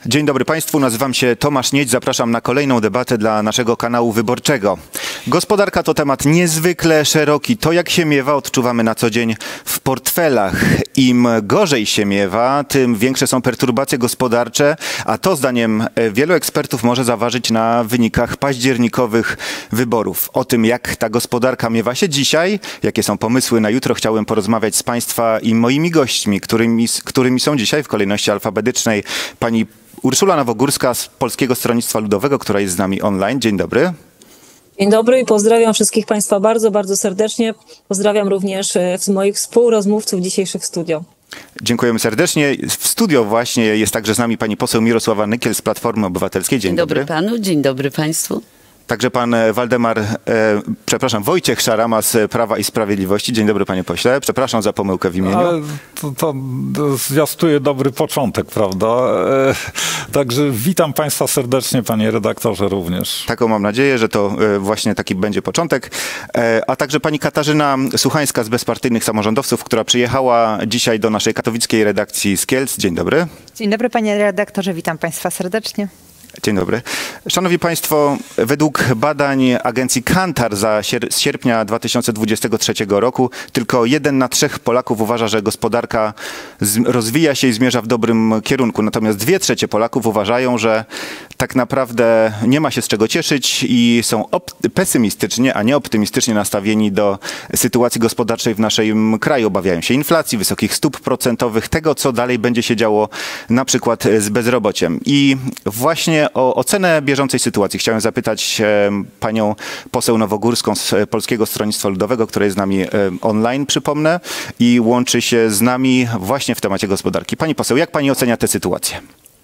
Dzień dobry Państwu, nazywam się Tomasz Niedź, zapraszam na kolejną debatę dla naszego kanału wyborczego. Gospodarka to temat niezwykle szeroki. To, jak się miewa, odczuwamy na co dzień w portfelach. Im gorzej się miewa, tym większe są perturbacje gospodarcze, a to zdaniem wielu ekspertów może zaważyć na wynikach październikowych wyborów. O tym, jak ta gospodarka miewa się dzisiaj, jakie są pomysły na jutro, chciałem porozmawiać z Państwa i moimi gośćmi, którymi są dzisiaj w kolejności alfabetycznej pani Urszula Nowogórska z Polskiego Stronnictwa Ludowego, która jest z nami online. Dzień dobry. Dzień dobry i pozdrawiam wszystkich Państwa bardzo, bardzo serdecznie. Pozdrawiam również moich współrozmówców dzisiejszych w studio. Dziękujemy serdecznie. W studio właśnie jest także z nami pani poseł Mirosława Nykiel z Platformy Obywatelskiej. Dzień dobry. Dzień dobry panu, dzień dobry państwu. Także pan Wojciech Szarama z Prawa i Sprawiedliwości. Dzień dobry panie pośle. Przepraszam za pomyłkę w imieniu. Ale to zwiastuje dobry początek, prawda? Także witam państwa serdecznie, panie redaktorze również. Taką mam nadzieję, że to właśnie taki będzie początek. A także pani Katarzyna Suchańska z Bezpartyjnych Samorządowców, która przyjechała dzisiaj do naszej katowickiej redakcji z Kielc. Dzień dobry. Dzień dobry panie redaktorze, witam państwa serdecznie. Dzień dobry. Szanowni Państwo, według badań agencji Kantar z sierpnia 2023 roku tylko 1 na 3 Polaków uważa, że gospodarka rozwija się i zmierza w dobrym kierunku. Natomiast 2/3 Polaków uważają, że tak naprawdę nie ma się z czego cieszyć i są pesymistycznie, a nie optymistycznie nastawieni do sytuacji gospodarczej w naszym kraju. Obawiają się inflacji, wysokich stóp procentowych, tego co dalej będzie się działo na przykład z bezrobociem. I właśnie o ocenę bieżącej sytuacji chciałem zapytać panią poseł Nowogórską z Polskiego Stronnictwa Ludowego, która jest z nami online, przypomnę, i łączy się z nami właśnie w temacie gospodarki. Pani poseł, jak pani ocenia tę sytuację?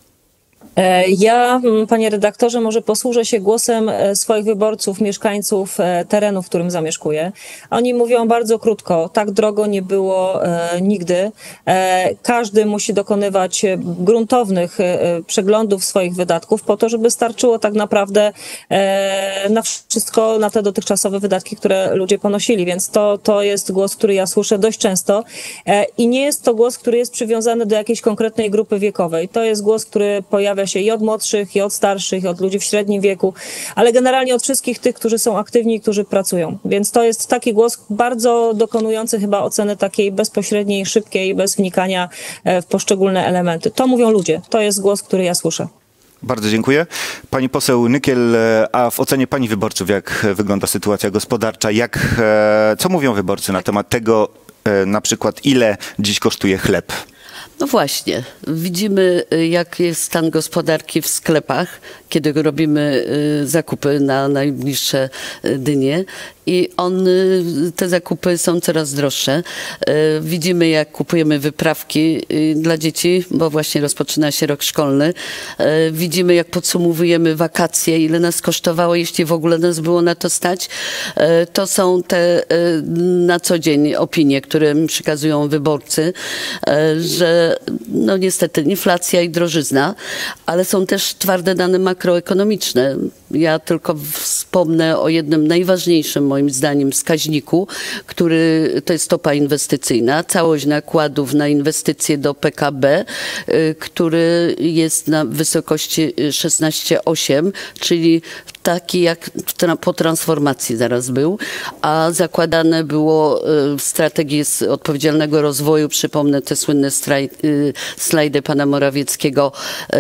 Ja, panie redaktorze, może posłużę się głosem swoich wyborców, mieszkańców terenu, w którym zamieszkuję. Oni mówią bardzo krótko, tak drogo nie było nigdy. Każdy musi dokonywać gruntownych przeglądów swoich wydatków po to, żeby starczyło tak naprawdę na wszystko, na te dotychczasowe wydatki, które ludzie ponosili. Więc to jest głos, który ja słyszę dość często i nie jest to głos, który jest przywiązany do jakiejś konkretnej grupy wiekowej. To jest głos, który pojawia się i od młodszych, i od starszych, i od ludzi w średnim wieku, ale generalnie od wszystkich tych, którzy są aktywni i którzy pracują. Więc to jest taki głos bardzo dokonujący chyba oceny takiej bezpośredniej, szybkiej, bez wnikania w poszczególne elementy. To mówią ludzie. To jest głos, który ja słyszę. Bardzo dziękuję. Pani poseł Nykiel, a w ocenie pani wyborców, jak wygląda sytuacja gospodarcza? Co mówią wyborcy na temat tego, na przykład ile dziś kosztuje chleb? No właśnie, widzimy jak jest stan gospodarki w sklepach, kiedy robimy zakupy na najbliższe dnie i te zakupy są coraz droższe. Widzimy jak kupujemy wyprawki dla dzieci, bo właśnie rozpoczyna się rok szkolny. Widzimy jak podsumowujemy wakacje, ile nas kosztowało, jeśli w ogóle nas było na to stać. To są te na co dzień opinie, które mi przekazują wyborcy, że no niestety inflacja i drożyzna, ale są też twarde dane makroekonomiczne. Ja tylko wspomnę o jednym najważniejszym moim zdaniem wskaźniku, który to jest stopa inwestycyjna, całość nakładów na inwestycje do PKB, który jest na wysokości 16,8, czyli taki jak po transformacji zaraz był, a zakładane było w strategii odpowiedzialnego rozwoju, przypomnę te słynne slajdy pana Morawieckiego,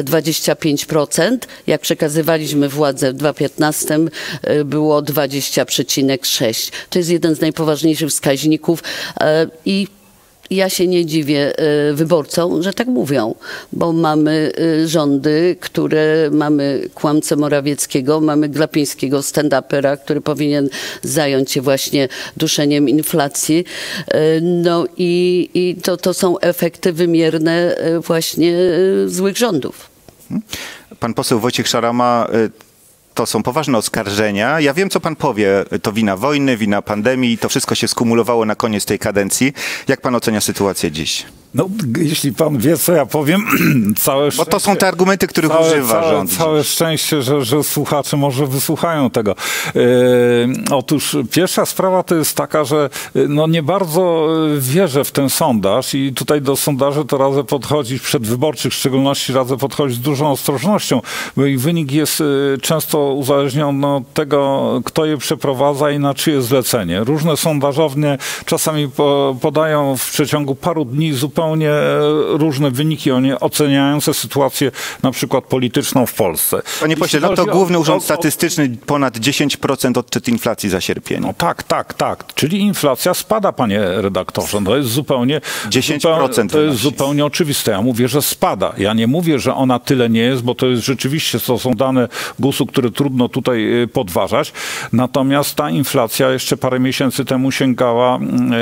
25%. Jak przekazywaliśmy władzę w 2015 było 20,6. To jest jeden z najpoważniejszych wskaźników i ja się nie dziwię wyborcom, że tak mówią, bo mamy rządy, mamy kłamcę Morawieckiego, mamy Glapińskiego stand-upera, który powinien zająć się właśnie duszeniem inflacji. No i to są efekty wymierne właśnie złych rządów. Pan poseł Wojciech Szarama, to są poważne oskarżenia. Ja wiem, co pan powie. To wina wojny, wina pandemii. To wszystko się skumulowało na koniec tej kadencji. Jak pan ocenia sytuację dziś? No, jeśli pan wie, co ja powiem, całe szczęście... Bo to są te argumenty, których używa rząd. Całe szczęście, że słuchacze może wysłuchają tego. Otóż pierwsza sprawa to jest taka, że no nie bardzo wierzę w ten sondaż i tutaj do sondaży to radzę podchodzić przedwyborczych, w szczególności radzę podchodzić z dużą ostrożnością, bo ich wynik jest często uzależniony od tego, kto je przeprowadza i na czyje zlecenie. Różne sondażownie czasami podają w przeciągu paru dni zupełnie różne wyniki, oni oceniające sytuację na przykład polityczną w Polsce. Panie pośle, no to Główny Urząd Statystyczny ponad 10% odczyt inflacji za sierpień. No tak. Czyli inflacja spada, panie redaktorze. To jest zupełnie 10%. To jest zupełnie oczywiste. Ja mówię, że spada. Ja nie mówię, że ona tyle nie jest, bo to jest rzeczywiście, to są dane GUS-u, które trudno tutaj podważać. Natomiast ta inflacja jeszcze parę miesięcy temu sięgała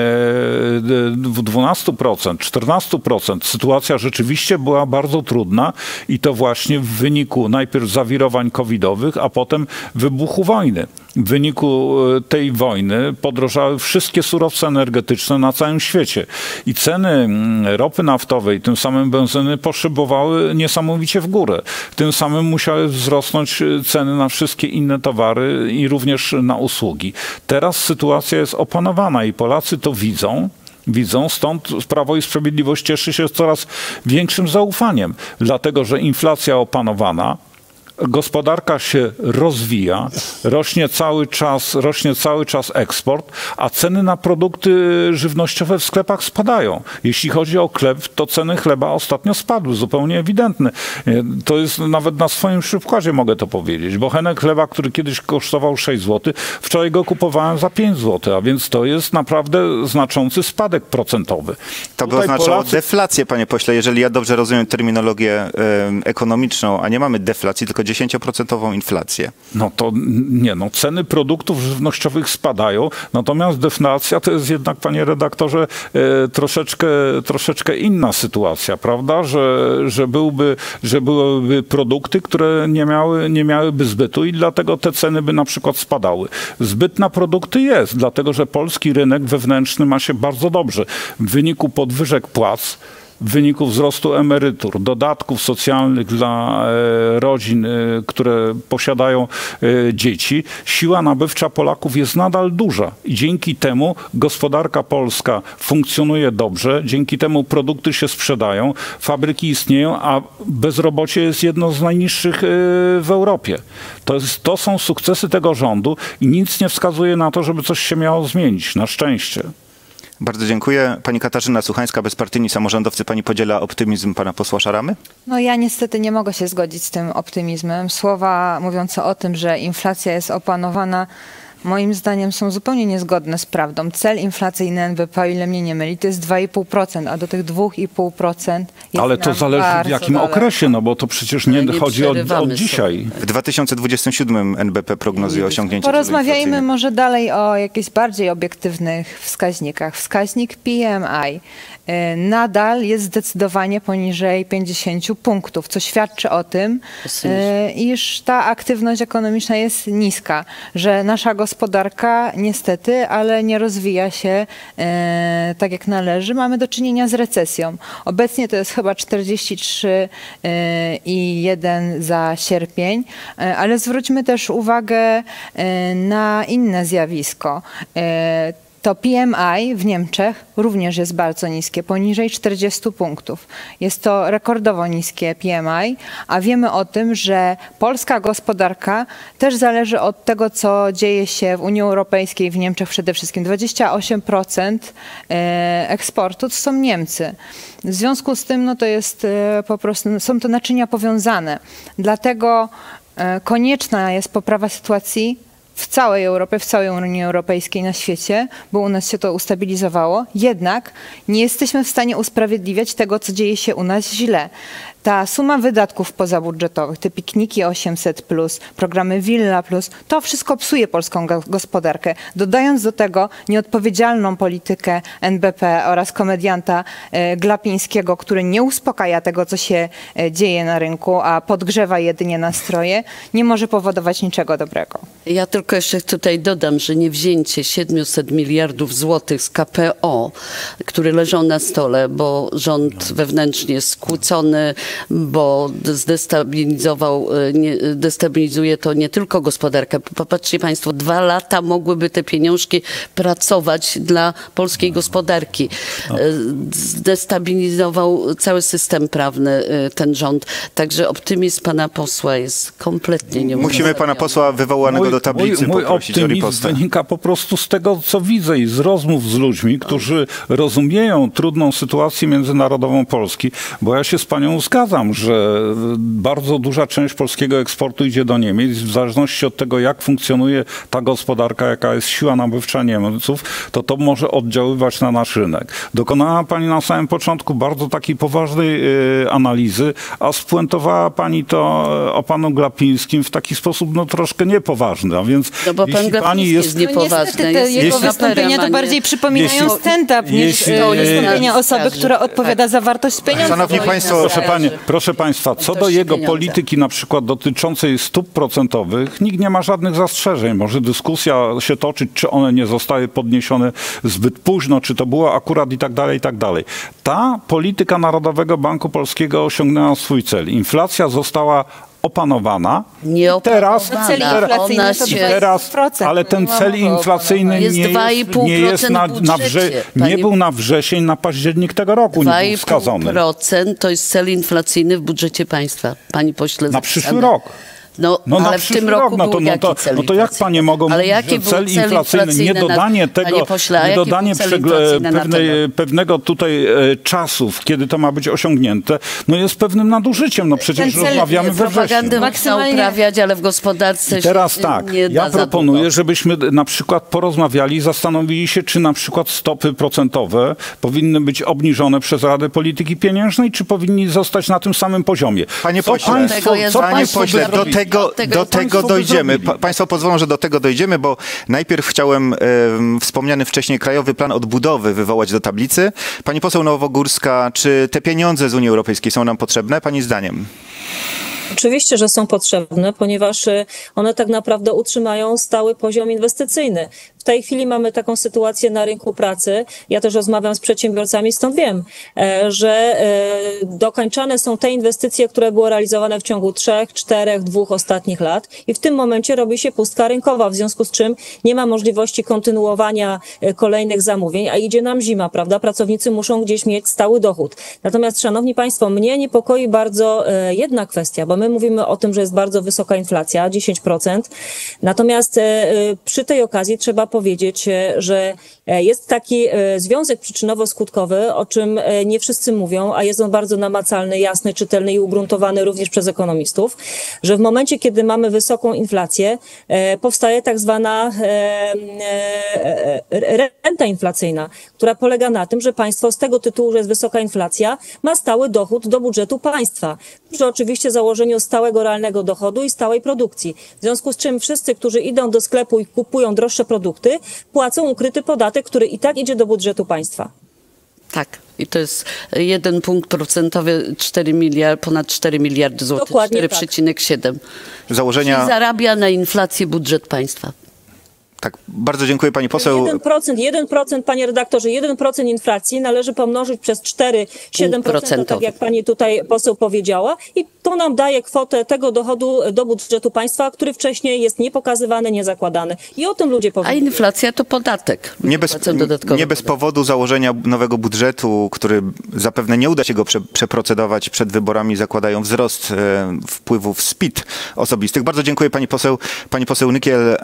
12%, 14%. Sytuacja rzeczywiście była bardzo trudna i to właśnie w wyniku najpierw zawirowań covidowych, a potem wybuchu wojny. W wyniku tej wojny podrożały wszystkie surowce energetyczne na całym świecie i ceny ropy naftowej, tym samym benzyny poszybowały niesamowicie w górę. Tym samym musiały wzrosnąć ceny na wszystkie inne towary i również na usługi. Teraz sytuacja jest opanowana i Polacy to widzą, stąd Prawo i Sprawiedliwość cieszy się coraz większym zaufaniem, dlatego że inflacja opanowana, gospodarka się rozwija, rośnie cały czas eksport, a ceny na produkty żywnościowe w sklepach spadają. Jeśli chodzi o chleb, to ceny chleba ostatnio spadły, zupełnie ewidentne. To jest nawet na swoim przykładzie mogę to powiedzieć, bo henek chleba, który kiedyś kosztował 6 zł, wczoraj go kupowałem za 5 zł, a więc to jest naprawdę znaczący spadek procentowy. To by oznaczało deflację, panie pośle, jeżeli ja dobrze rozumiem terminologię ekonomiczną, a nie mamy deflacji, tylko 10% inflację. No to nie, no ceny produktów żywnościowych spadają, natomiast deflacja to jest jednak, panie redaktorze, troszeczkę inna sytuacja, prawda? Że byłyby produkty, które nie miałyby zbytu i dlatego te ceny by na przykład spadały. Zbyt na produkty jest, dlatego że polski rynek wewnętrzny ma się bardzo dobrze. W wyniku podwyżek płac, w wyniku wzrostu emerytur, dodatków socjalnych dla rodzin, które posiadają dzieci, siła nabywcza Polaków jest nadal duża i dzięki temu gospodarka polska funkcjonuje dobrze, dzięki temu produkty się sprzedają, fabryki istnieją, a bezrobocie jest jedno z najniższych w Europie. To są sukcesy tego rządu i nic nie wskazuje na to, żeby coś się miało zmienić, na szczęście. Bardzo dziękuję. Pani Katarzyna Suchańska, bezpartyjni samorządowcy. Pani podziela optymizm pana posła Szaramy? No ja niestety nie mogę się zgodzić z tym optymizmem. Słowa mówiące o tym, że inflacja jest opanowana, moim zdaniem są zupełnie niezgodne z prawdą. Cel inflacyjny NBP, o ile mnie nie myli, to jest 2,5%, a do tych 2,5% jest ale to zależy w jakim okresie, no bo to przecież nie chodzi od dzisiaj. W 2027 NBP prognozuje osiągnięcie. Porozmawiajmy może dalej o jakichś bardziej obiektywnych wskaźnikach. Wskaźnik PMI nadal jest zdecydowanie poniżej 50 punktów, co świadczy o tym, iż ta aktywność ekonomiczna jest niska, że nasza gospodarka niestety, ale nie rozwija się tak jak należy. Mamy do czynienia z recesją. Obecnie to jest chyba 43,1 za sierpień, ale zwróćmy też uwagę na inne zjawisko. To PMI w Niemczech również jest bardzo niskie, poniżej 40 punktów. Jest to rekordowo niskie PMI, a wiemy o tym, że polska gospodarka też zależy od tego, co dzieje się w Unii Europejskiej, w Niemczech przede wszystkim. 28% eksportu to są Niemcy. W związku z tym no to jest po prostu, są to naczynia powiązane. Dlatego konieczna jest poprawa sytuacji w całej Europie, w całej Unii Europejskiej, na świecie, bo u nas się to ustabilizowało. Jednak nie jesteśmy w stanie usprawiedliwiać tego, co dzieje się u nas źle. ta suma wydatków pozabudżetowych, te pikniki 800+, programy Villa+, to wszystko psuje polską gospodarkę. Dodając do tego nieodpowiedzialną politykę NBP oraz komedianta Glapińskiego, który nie uspokaja tego, co się dzieje na rynku, a podgrzewa jedynie nastroje, nie może powodować niczego dobrego. Ja tylko jeszcze tutaj dodam, że niewzięcie 700 miliardów złotych z KPO, które leżą na stole, bo rząd wewnętrznie jest skłócony, bo destabilizuje to nie tylko gospodarkę. Popatrzcie państwo, 2 lata mogłyby te pieniążki pracować dla polskiej gospodarki. Zdestabilizował cały system prawny ten rząd. Także optymizm pana posła jest kompletnie nieuzasadniony. Musimy pana posła wywołanego do tablicy Mój poprosić o ripostę. optymizm wynika po prostu z tego, co widzę i z rozmów z ludźmi, którzy rozumieją trudną sytuację międzynarodową Polski, bo ja się z panią zgadzam, że bardzo duża część polskiego eksportu idzie do Niemiec. W zależności od tego, jak funkcjonuje ta gospodarka, jaka jest siła nabywcza Niemców, to może oddziaływać na nasz rynek. Dokonała pani na samym początku bardzo takiej poważnej analizy, a spuentowała pani to o panu Glapińskim w taki sposób troszkę niepoważny. A więc No bo pan Glapiński jest niepoważny. Niestety te jego wystąpienia to bardziej przypominają stand-up niż wystąpienia osoby, która odpowiada za wartość pieniądza. Szanowni państwo, proszę państwa, co do jego polityki na przykład dotyczącej stóp procentowych, nikt nie ma żadnych zastrzeżeń. Może dyskusja się toczyć, czy one nie zostały podniesione zbyt późno, czy to było akurat i tak dalej, i tak dalej. Ta polityka Narodowego Banku Polskiego osiągnęła swój cel. Inflacja została opanowana. Ale ten cel inflacyjny nie był na wrzesień, na październik tego roku nie był wskazany. 2,5% to jest cel inflacyjny w budżecie państwa, pani pośle. Na przyszły rok. Ale w tym roku był jaki cel to jak panie mogą mówić, że cel inflacyjny, niedodanie tego, niedodanie pewnego tutaj czasów, kiedy to ma być osiągnięte, jest pewnym nadużyciem. Przecież rozmawiamy we wrześniu. Propagandę można uprawiać, ale w gospodarce teraz tak, ja proponuję, żebyśmy na przykład porozmawiali, zastanowili się, czy na przykład stopy procentowe powinny być obniżone przez Radę Polityki Pieniężnej, czy powinni zostać na tym samym poziomie. Panie pośle, do tego dojdziemy. Państwo pozwolą, że do tego dojdziemy, bo najpierw chciałem wspomniany wcześniej Krajowy Plan Odbudowy wywołać do tablicy. Pani poseł Nowogórska, czy te pieniądze z Unii Europejskiej są nam potrzebne, pani zdaniem? Oczywiście, że są potrzebne, ponieważ one tak naprawdę utrzymają stały poziom inwestycyjny. W tej chwili mamy taką sytuację na rynku pracy. Ja też rozmawiam z przedsiębiorcami, stąd wiem, że dokończane są te inwestycje, które były realizowane w ciągu 3, 4, 2 ostatnich lat i w tym momencie robi się pustka rynkowa, w związku z czym nie ma możliwości kontynuowania kolejnych zamówień, a idzie nam zima, prawda? Pracownicy muszą gdzieś mieć stały dochód. Natomiast, szanowni państwo, mnie niepokoi bardzo jedna kwestia, bo my mówimy o tym, że jest bardzo wysoka inflacja, 10%. Natomiast przy tej okazji trzeba powiedzieć, że jest taki związek przyczynowo-skutkowy, o czym nie wszyscy mówią, a jest on bardzo namacalny, jasny, czytelny i ugruntowany również przez ekonomistów, że w momencie, kiedy mamy wysoką inflację, powstaje tak zwana renta inflacyjna, która polega na tym, że państwo z tego tytułu, że jest wysoka inflacja, ma stały dochód do budżetu państwa. Przy oczywiście założeniu stałego realnego dochodu i stałej produkcji. W związku z czym wszyscy, którzy idą do sklepu i kupują droższe produkty, płacą ukryty podatek, który i tak idzie do budżetu państwa. Tak. I to jest 1 punkt procentowy, ponad 4 miliardy złotych, 4,7. Tak. Założenia... Czyli zarabia na inflację budżet państwa. Tak, bardzo dziękuję pani poseł. 1%, panie redaktorze, 1% inflacji należy pomnożyć przez 4,7%, tak jak pani tutaj poseł powiedziała, i to nam daje kwotę tego dochodu do budżetu państwa, który wcześniej jest niepokazywany, niezakładany. I o tym ludzie powinni. A inflacja to podatek. Nie bez powodu założenia nowego budżetu, który zapewne nie uda się go przeprocedować przed wyborami, zakładają wzrost wpływów z PIT osobistych. Bardzo dziękuję pani poseł. Pani poseł Nykiel.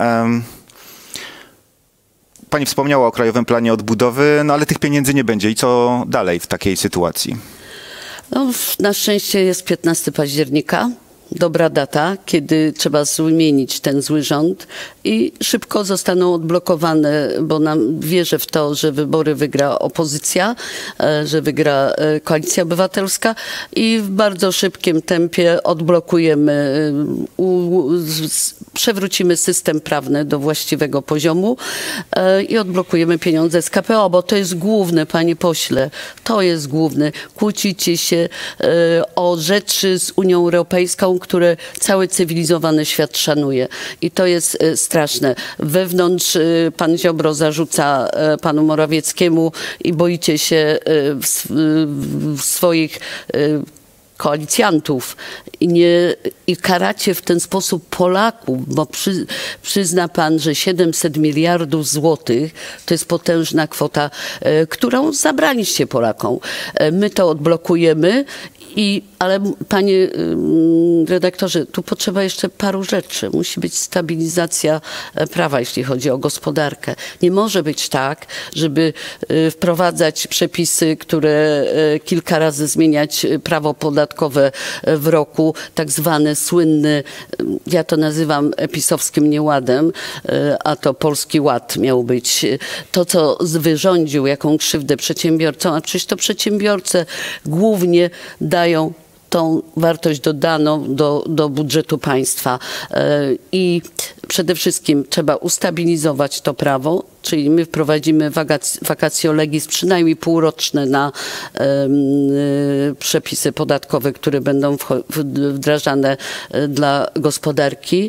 Pani wspomniała o Krajowym Planie Odbudowy, ale tych pieniędzy nie będzie. I co dalej w takiej sytuacji? Na szczęście jest 15 października. dobra data, kiedy trzeba zmienić ten zły rząd i szybko zostaną odblokowane, bo nam wierzę w to, że wybory wygra opozycja, że wygra Koalicja Obywatelska i w bardzo szybkim tempie odblokujemy, przewrócimy system prawny do właściwego poziomu i odblokujemy pieniądze z KPO, bo to jest główne, panie pośle, to jest główne. Kłócicie się o rzeczy z Unią Europejską, które cały cywilizowany świat szanuje. I to jest straszne. Wewnątrz pan Ziobro zarzuca panu Morawieckiemu i boicie się swoich koalicjantów i karacie w ten sposób Polaków, bo przyzna pan, że 700 miliardów złotych to jest potężna kwota, którą zabraliście Polakom. My to odblokujemy, ale panie redaktorze, tu potrzeba jeszcze paru rzeczy. Musi być stabilizacja prawa, jeśli chodzi o gospodarkę. Nie może być tak, żeby wprowadzać przepisy, które kilka razy zmieniać prawo podatkowe w roku, tak zwany słynny, ja to nazywam pisowskim nieładem, a to Polski Ład miał być. To, co wyrządził, jaką krzywdę przedsiębiorcom, a przecież to przedsiębiorcy głównie dają tą wartość dodaną do budżetu państwa. I przede wszystkim trzeba ustabilizować to prawo, czyli my wprowadzimy vacatio legis przynajmniej półroczne na przepisy podatkowe, które będą wdrażane dla gospodarki.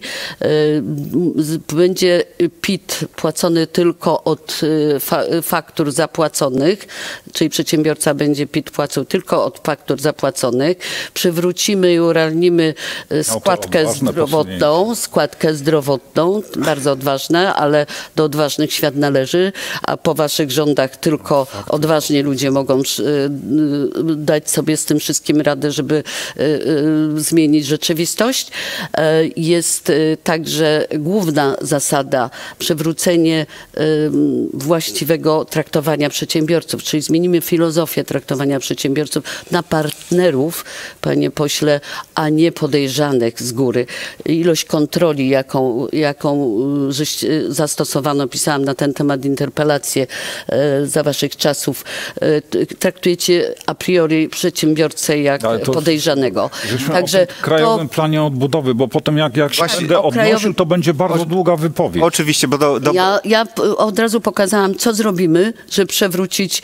Będzie PIT płacony tylko od faktur zapłaconych, czyli przedsiębiorca będzie PIT płacił tylko od faktur zapłaconych. Przywrócimy i urealnimy składkę zdrowotną, bardzo odważne, ale do odważnych świat należy, a po waszych rządach tylko odważni ludzie mogą dać sobie z tym wszystkim radę, żeby zmienić rzeczywistość. Jest także główna zasada przywrócenie właściwego traktowania przedsiębiorców, czyli zmienimy filozofię traktowania przedsiębiorców na partnerów, panie pośle, a nie podejrzanych z góry. Ilość kontroli, jaką zastosowano, pisałam na ten temat interpelację za waszych czasów, traktujecie a priori przedsiębiorcę jak podejrzanego. Także o krajowym planie odbudowy, bo potem jak się będę odnosił, to będzie bardzo długa wypowiedź. Oczywiście, bo Ja od razu pokazałam, co zrobimy, żeby przewrócić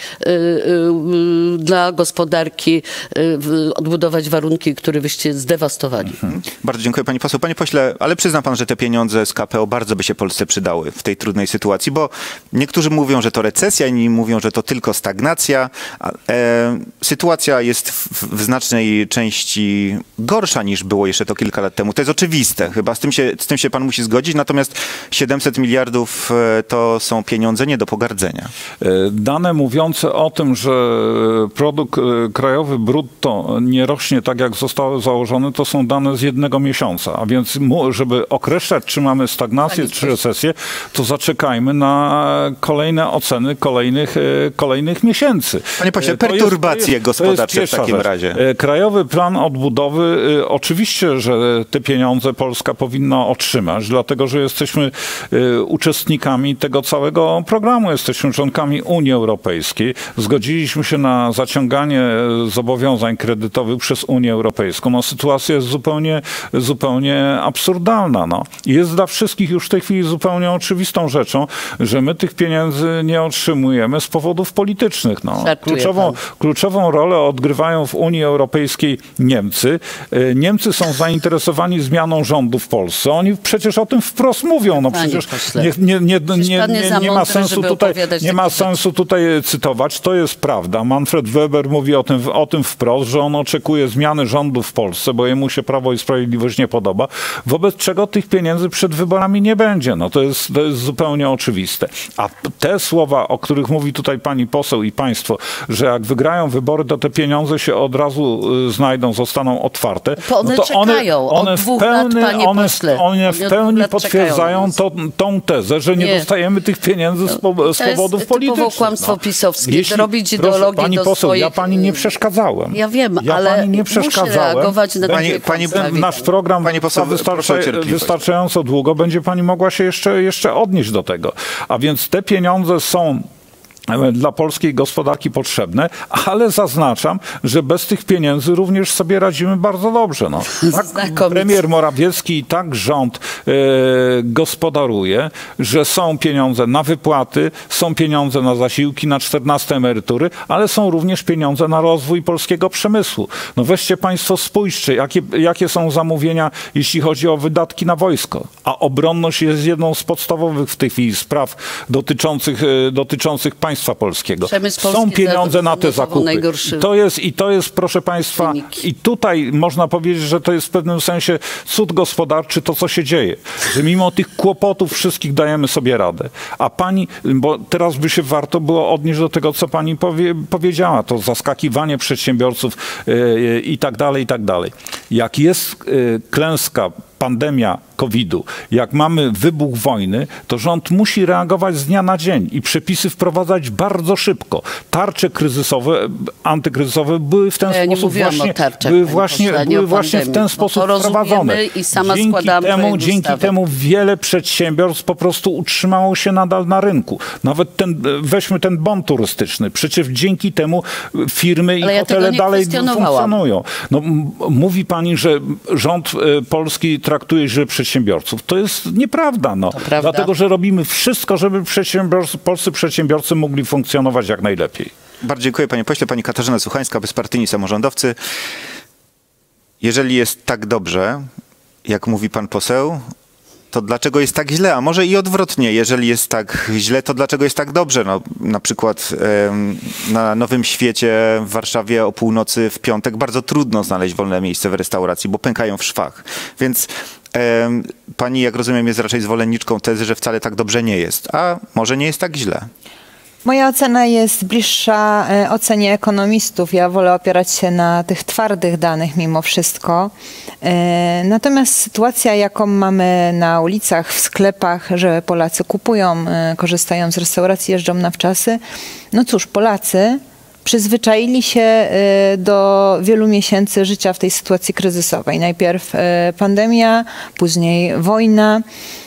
dla gospodarki, odbudować warunki, które wyście zdewastowali. Bardzo dziękuję pani poseł. Panie pośle, ale przyzna pan, że te pieniądze z KPO bardzo by się Polsce przydały w tej trudnej sytuacji, bo niektórzy mówią, że to recesja, inni mówią, że to tylko stagnacja. Sytuacja jest w znacznej części gorsza niż było jeszcze to kilka lat temu. To jest oczywiste. Chyba z tym się pan musi zgodzić. Natomiast 700 miliardów to są pieniądze nie do pogardzenia. Dane mówiące o tym, że produkt krajowy brutto nie rośnie tak, jak zostało założone, to są dane z jednego miesiąca. A więc, żeby określać, czy mamy stagnację, czy recesję, to zaczekajmy na kolejne oceny kolejnych miesięcy. Panie pośle, perturbacje gospodarcze w takim razie. Krajowy Plan Odbudowy, oczywiście, że te pieniądze Polska powinna otrzymać, dlatego, że jesteśmy uczestnikami tego całego programu, jesteśmy członkami Unii Europejskiej. Zgodziliśmy się na zaciąganie zobowiązań kredytowych przez Unię Europejską. No, sytuacja jest zupełnie absurdalna. No. Jest dla wszystkich już w tej chwili zupełnie oczywistą rzeczą, że my tych pieniędzy nie otrzymujemy z powodów politycznych. No. Kluczową rolę odgrywają w Unii Europejskiej Niemcy. Niemcy są zainteresowani zmianą rządu w Polsce. Oni przecież o tym wprost mówią. No przecież nie ma sensu tutaj cytować. To jest prawda. Manfred Weber mówi o tym wprost, że on oczekuje zmiany rządu w Polsce, bo jemu się Prawo i Sprawiedliwość nie podoba, wobec czego tych pieniędzy przed wyborami nie będzie. No to jest zupełnie oczywiste. A te słowa, o których mówi tutaj pani poseł i państwo, że jak wygrają wybory, to te pieniądze się od razu znajdą, zostaną otwarte. To one czekają od 2 lat, panie pośle. One w pełni potwierdzają tą tezę, że nie dostajemy tych pieniędzy z powodów politycznych. To kłamstwo pisowskie, robić ideologię pani do poseł, swoich... ja pani nie przeszkadzałem. Ja wiem, ja ale pani nie przeszkadzałem. muszę reagować na nasz program wystarczająco długo, będzie pani mogła się jeszcze odnieść do tego. A więc te pieniądze są dla polskiej gospodarki potrzebne, ale zaznaczam, że bez tych pieniędzy również sobie radzimy bardzo dobrze. No. Tak premier Morawiecki i tak rząd gospodaruje, że są pieniądze na wypłaty, są pieniądze na zasiłki, na 14 emerytury, ale są również pieniądze na rozwój polskiego przemysłu. No weźcie państwo, spójrzcie, jakie są zamówienia, jeśli chodzi o wydatki na wojsko. A obronność jest jedną z podstawowych w tej chwili spraw dotyczących państwa polskiego. Są pieniądze na te zakupy. To jest, proszę państwa, i tutaj można powiedzieć, że to jest w pewnym sensie cud gospodarczy, to co się dzieje. Że mimo tych kłopotów wszystkich dajemy sobie radę. A pani, bo teraz by się warto było odnieść do tego, co pani powiedziała, to zaskakiwanie przedsiębiorców i tak dalej, i tak dalej. Jak jest klęska, pandemia COVID-u, jak mamy wybuch wojny, to rząd musi reagować z dnia na dzień i przepisy wprowadzać bardzo szybko. Tarcze kryzysowe, antykryzysowe były w ten sposób właśnie w ten sposób wprowadzone. I sama dzięki temu wiele przedsiębiorstw po prostu utrzymało się nadal na rynku. Nawet weźmy ten bon turystyczny. Przecież dzięki temu firmy i hotele dalej funkcjonują. No, mówi pani, że rząd polski traktuje źle przedsiębiorców. To jest nieprawda. No. Dlatego, że robimy wszystko, żeby polscy przedsiębiorcy mogli funkcjonować jak najlepiej. Bardzo dziękuję, panie pośle. Pani Katarzyna Słuchańska, bezpartyjni samorządowcy. Jeżeli jest tak dobrze, jak mówi pan poseł, to dlaczego jest tak źle? A może i odwrotnie, jeżeli jest tak źle, to dlaczego jest tak dobrze? No, na przykład na Nowym Świecie w Warszawie o północy w piątek bardzo trudno znaleźć wolne miejsce w restauracji, bo pękają w szwach. Więc pani, jak rozumiem, jest raczej zwolenniczką tezy, że wcale tak dobrze nie jest. A może nie jest tak źle? Moja ocena jest bliższa ocenie ekonomistów. Ja wolę opierać się na tych twardych danych mimo wszystko. Natomiast sytuacja, jaką mamy na ulicach, w sklepach, że Polacy kupują, korzystają z restauracji, jeżdżą na wczasy. No cóż, Polacy przyzwyczaili się do wielu miesięcy życia w tej sytuacji kryzysowej. Najpierw pandemia, później wojna.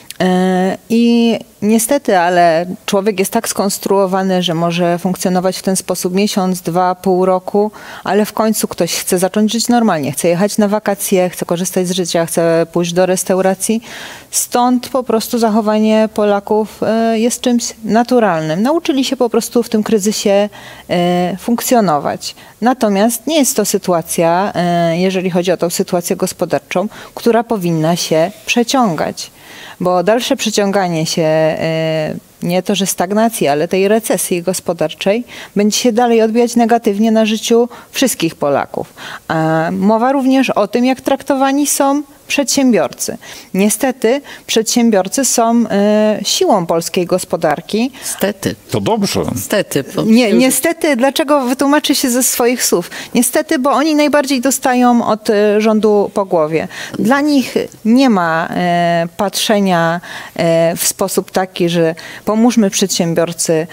I niestety, ale człowiek jest tak skonstruowany, że może funkcjonować w ten sposób miesiąc, 2, pół roku, ale w końcu ktoś chce zacząć żyć normalnie, chce jechać na wakacje, chce korzystać z życia, chce pójść do restauracji. Stąd po prostu zachowanie Polaków jest czymś naturalnym. Nauczyli się po prostu w tym kryzysie funkcjonować. Natomiast nie jest to sytuacja, jeżeli chodzi o tą sytuację gospodarczą, która powinna się przeciągać. Bo dalsze przeciąganie się nie to, że stagnacji, ale tej recesji gospodarczej będzie się dalej odbijać negatywnie na życiu wszystkich Polaków. A mowa również o tym, jak traktowani są przedsiębiorcy. Niestety przedsiębiorcy są siłą polskiej gospodarki. Niestety. To dobrze. Niestety. Niestety, dlaczego wytłumaczy się ze swoich słów? Niestety, bo oni najbardziej dostają od rządu po głowie. Dla nich nie ma patrzenia w sposób taki, że pomóżmy przedsiębiorcy,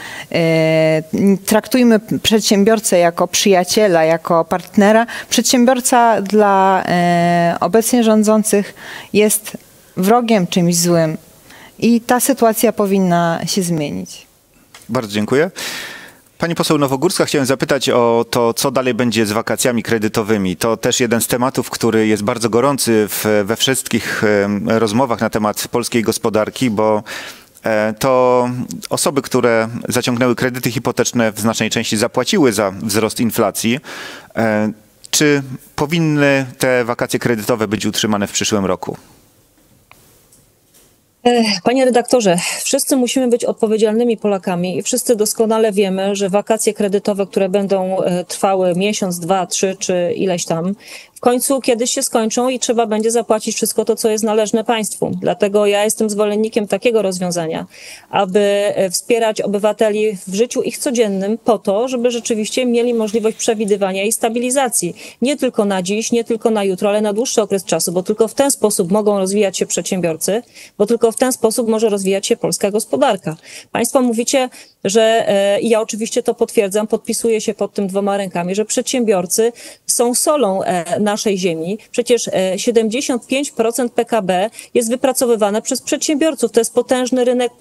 traktujmy przedsiębiorcę jako przyjaciela, jako partnera. Przedsiębiorca dla obecnie rządzących jest wrogiem, czymś złym. I ta sytuacja powinna się zmienić. Bardzo dziękuję. Pani poseł Nowogórska, chciałem zapytać o to, co dalej będzie z wakacjami kredytowymi. To też jeden z tematów, który jest bardzo gorący we wszystkich rozmowach na temat polskiej gospodarki, bo to osoby, które zaciągnęły kredyty hipoteczne, w znacznej części zapłaciły za wzrost inflacji. Czy powinny te wakacje kredytowe być utrzymane w przyszłym roku? Panie redaktorze, wszyscy musimy być odpowiedzialnymi Polakami i wszyscy doskonale wiemy, że wakacje kredytowe, które będą trwały miesiąc, 2, 3 czy ileś tam, w końcu kiedyś się skończą i trzeba będzie zapłacić wszystko to, co jest należne państwu. Dlatego ja jestem zwolennikiem takiego rozwiązania, aby wspierać obywateli w życiu ich codziennym po to, żeby rzeczywiście mieli możliwość przewidywania i stabilizacji. Nie tylko na dziś, nie tylko na jutro, ale na dłuższy okres czasu, bo tylko w ten sposób mogą rozwijać się przedsiębiorcy, bo tylko w ten sposób może rozwijać się polska gospodarka. Państwo mówicie, że i ja oczywiście to potwierdzam, podpisuję się pod tym 2 rękami, że przedsiębiorcy są solą naszej ziemi. Przecież 75% PKB jest wypracowywane przez przedsiębiorców. To jest potężny rynek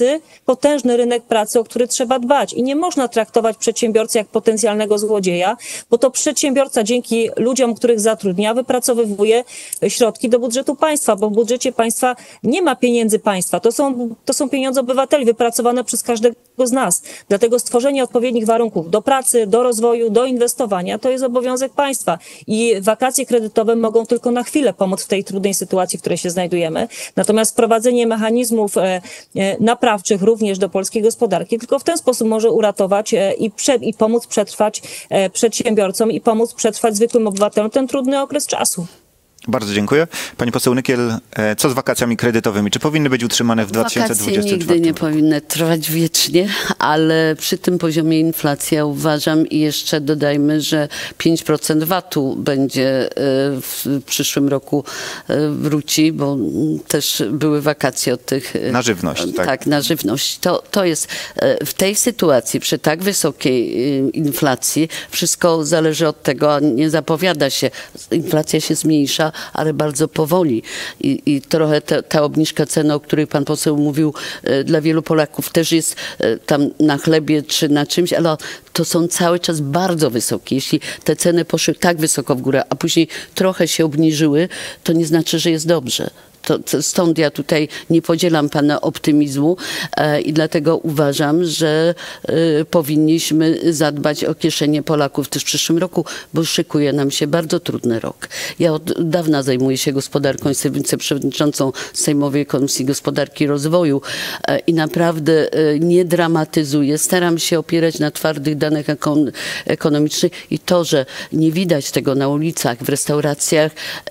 pracy, o który trzeba dbać. I nie można traktować przedsiębiorcy jak potencjalnego złodzieja, bo to przedsiębiorca dzięki ludziom, których zatrudnia, wypracowywuje środki do budżetu państwa, bo w budżecie państwa nie ma pieniędzy państwa. To są pieniądze obywateli wypracowane przez każdego z nas. Dlatego stworzenie odpowiednich warunków do pracy, do rozwoju, do inwestowania to jest obowiązek państwa. I wakacje kredytowe mogą tylko na chwilę pomóc w tej trudnej sytuacji, w której się znajdujemy. Natomiast wprowadzenie mechanizmów naprawczych również do polskiej gospodarki tylko w ten sposób może uratować i pomóc przetrwać przedsiębiorcom i pomóc przetrwać zwykłym obywatelom ten trudny okres czasu. Bardzo dziękuję. Pani poseł Nykiel, co z wakacjami kredytowymi? Czy powinny być utrzymane w 2024 Wakacje nigdy nie powinny trwać wiecznie, ale przy tym poziomie inflacji ja uważam i jeszcze dodajmy, że 5% VAT-u będzie w przyszłym roku wróci, bo też były wakacje od tych... Na żywność, tak? Tak, na żywność. To jest w tej sytuacji, przy tak wysokiej inflacji, wszystko zależy od tego, a nie zapowiada się. Inflacja się zmniejsza, ale bardzo powoli. I trochę ta obniżka ceny, o której pan poseł mówił, dla wielu Polaków też jest tam na chlebie czy na czymś, ale to są cały czas bardzo wysokie. Jeśli te ceny poszły tak wysoko w górę, a później trochę się obniżyły, to nie znaczy, że jest dobrze. Stąd ja tutaj nie podzielam pana optymizmu i dlatego uważam, że powinniśmy zadbać o kieszenie Polaków też w przyszłym roku, bo szykuje nam się bardzo trudny rok. Ja od dawna zajmuję się gospodarką, jestem wiceprzewodniczącą Sejmowej Komisji Gospodarki i Rozwoju i naprawdę nie dramatyzuję. Staram się opierać na twardych danych ekonomicznych i to, że nie widać tego na ulicach, w restauracjach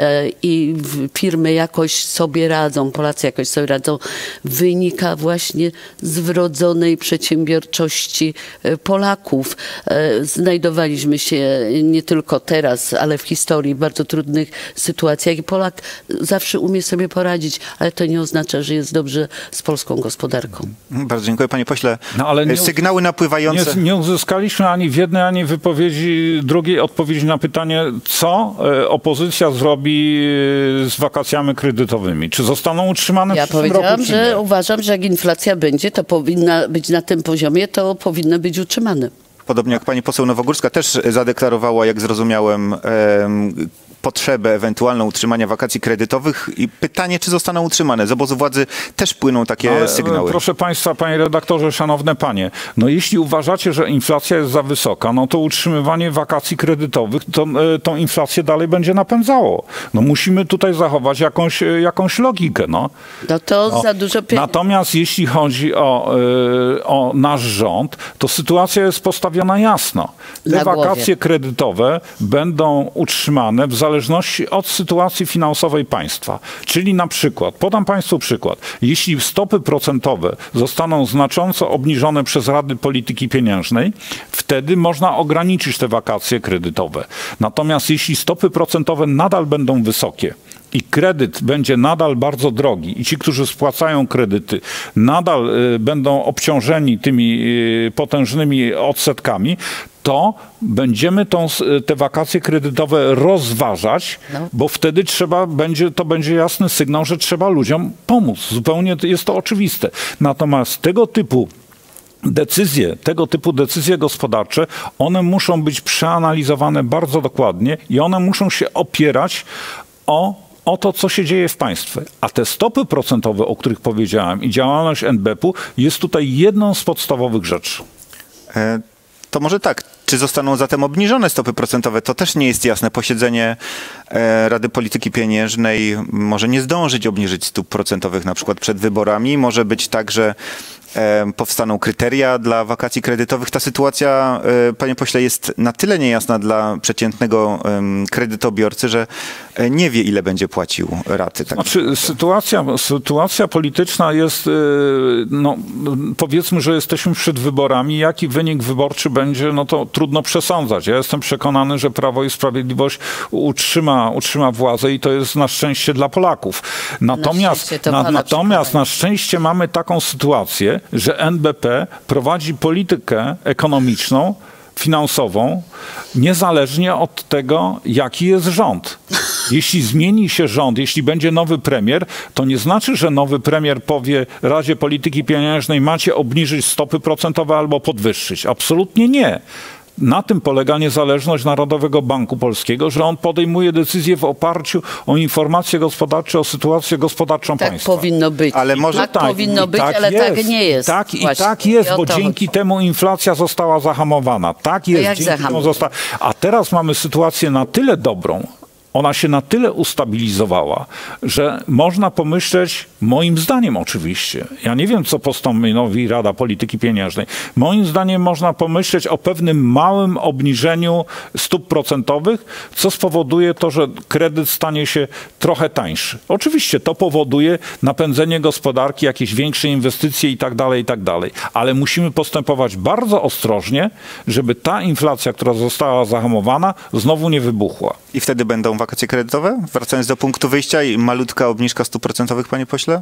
i firmy jakoś sobie radzą, Polacy jakoś sobie radzą, wynika właśnie z wrodzonej przedsiębiorczości Polaków. Znajdowaliśmy się nie tylko teraz, ale w historii w bardzo trudnych sytuacjach i Polak zawsze umie sobie poradzić, ale to nie oznacza, że jest dobrze z polską gospodarką. Bardzo dziękuję, panie pośle. No, ale sygnały napływające... Nie uzyskaliśmy ani w jednej, ani w wypowiedzi drugiej odpowiedzi na pytanie, co opozycja zrobi z wakacjami kredytowymi. Czy zostaną utrzymane w przyszłym roku? Ja powiedziałam, że uważam, że jak inflacja będzie, to powinna być na tym poziomie, to powinny być utrzymane. Podobnie jak pani poseł Nowogórska też zadeklarowała, jak zrozumiałem, potrzebę ewentualną utrzymania wakacji kredytowych i pytanie, czy zostaną utrzymane. Z obozu władzy też płyną takie sygnały. Proszę państwa, panie redaktorze, szanowne panie, no jeśli uważacie, że inflacja jest za wysoka, no to utrzymywanie wakacji kredytowych tą inflację dalej będzie napędzało. No musimy tutaj zachować jakąś logikę, no. No to za dużo pieniędzy. Natomiast jeśli chodzi o nasz rząd, to sytuacja jest postawiona jasno. Te wakacje kredytowe będą utrzymane w zależności od sytuacji finansowej państwa. Czyli na przykład, podam państwu przykład, jeśli stopy procentowe zostaną znacząco obniżone przez Rady Polityki Pieniężnej, wtedy można ograniczyć te wakacje kredytowe. Natomiast jeśli stopy procentowe nadal będą wysokie i kredyt będzie nadal bardzo drogi i ci, którzy spłacają kredyty, nadal będą obciążeni tymi potężnymi odsetkami, to będziemy te wakacje kredytowe rozważać, bo wtedy to będzie jasny sygnał, że trzeba ludziom pomóc. Zupełnie jest to oczywiste. Natomiast tego typu decyzje gospodarcze, one muszą być przeanalizowane bardzo dokładnie i one muszą się opierać o to, co się dzieje w państwie. A te stopy procentowe, o których powiedziałem, i działalność NBP-u jest tutaj jedną z podstawowych rzeczy. To może tak. Czy zostaną zatem obniżone stopy procentowe? To też nie jest jasne. Posiedzenie Rady Polityki Pieniężnej może nie zdążyć obniżyć stóp procentowych na przykład przed wyborami. Może być tak, że powstaną kryteria dla wakacji kredytowych. Ta sytuacja, panie pośle, jest na tyle niejasna dla przeciętnego kredytobiorcy, że nie wie, ile będzie płacił raty. Tak? Znaczy, sytuacja polityczna jest, no, powiedzmy, że jesteśmy przed wyborami. Jaki wynik wyborczy będzie, no to trudno przesądzać. Ja jestem przekonany, że Prawo i Sprawiedliwość utrzyma władzę i to jest na szczęście dla Polaków. Natomiast na szczęście mamy taką sytuację, że NBP prowadzi politykę ekonomiczną, finansową, niezależnie od tego, jaki jest rząd. Jeśli zmieni się rząd, jeśli będzie nowy premier, to nie znaczy, że nowy premier powie Radzie Polityki Pieniężnej, macie obniżyć stopy procentowe albo podwyższyć. Absolutnie nie. Na tym polega niezależność Narodowego Banku Polskiego, że on podejmuje decyzje w oparciu o informacje gospodarcze, o sytuację gospodarczą tak państwa. Powinno być. Ale może tak powinno być, ale tak nie jest. Tak jest, bo dzięki temu inflacja została zahamowana. Tak jest, dzięki temu została. A teraz mamy sytuację na tyle dobrą, ona się na tyle ustabilizowała, że można pomyśleć, moim zdaniem oczywiście, ja nie wiem, co postanowi Rada Polityki Pieniężnej, moim zdaniem można pomyśleć o pewnym małym obniżeniu stóp procentowych, co spowoduje to, że kredyt stanie się trochę tańszy. Oczywiście to powoduje napędzenie gospodarki, jakieś większe inwestycje i tak dalej, ale musimy postępować bardzo ostrożnie, żeby ta inflacja, która została zahamowana, znowu nie wybuchła. I wtedy będą wakacje kredytowe? Wracając do punktu wyjścia i malutka obniżka stóp procentowych, panie pośle?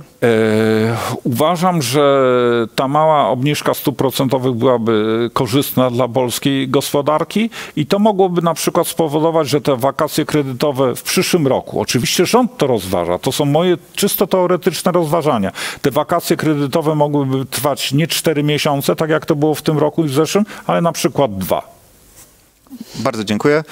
Uważam, że ta mała obniżka stóp procentowych byłaby korzystna dla polskiej gospodarki i to mogłoby na przykład spowodować, że te wakacje kredytowe w przyszłym roku, oczywiście rząd to rozważa, to są moje czysto teoretyczne rozważania. Te wakacje kredytowe mogłyby trwać nie 4 miesiące, tak jak to było w tym roku i w zeszłym, ale na przykład 2. Bardzo dziękuję.